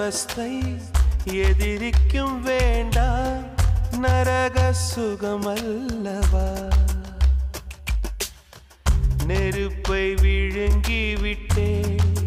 அவஸ்தை எதிரிக்கும் வேண்டாம் நரக சுகமல்லவா நெருப்பை விழுங்கி விட்டேன்